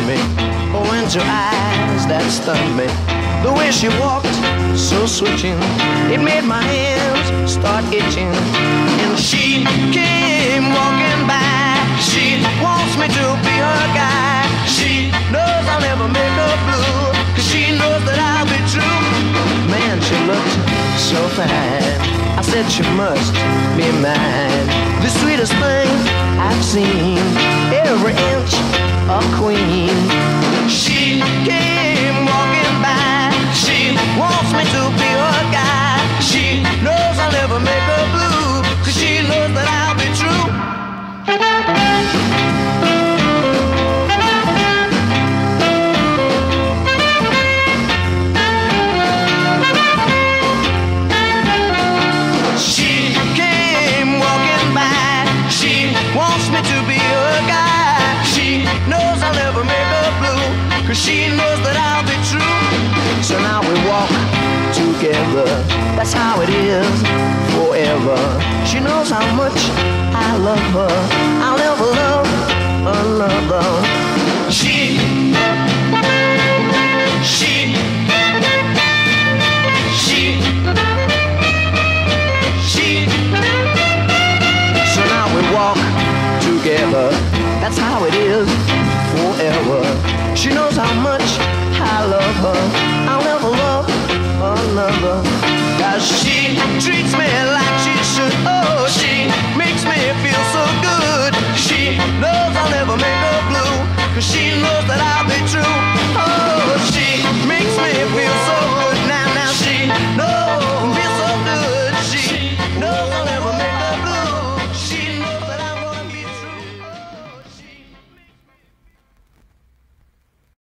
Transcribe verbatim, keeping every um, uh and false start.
me. Oh, and her eyes that stunned me. The way she walked, so switching, it made my hands start itching. And she came walking by. She wants me to be her guy. She knows I'll never make her blue, 'cause she knows that I'll be true. Man, she looked so fine, I said she must be mine. The sweetest thing I've seen, every inch a queen. She came walking by. She wants me to be her guy. She knows I'll never make her blue, 'cause she knows that I'll be true. She came walking by. She wants me to be her guy. She knows I'll never make her blue, 'cause she knows that I'll be true. So now we walk together, that's how it is forever. She knows how much I love her, I'll never love another. She, she, she, she. So now we walk together, that's how it is forever. She knows how much I love her, I'll never love another. 'Cause she treats me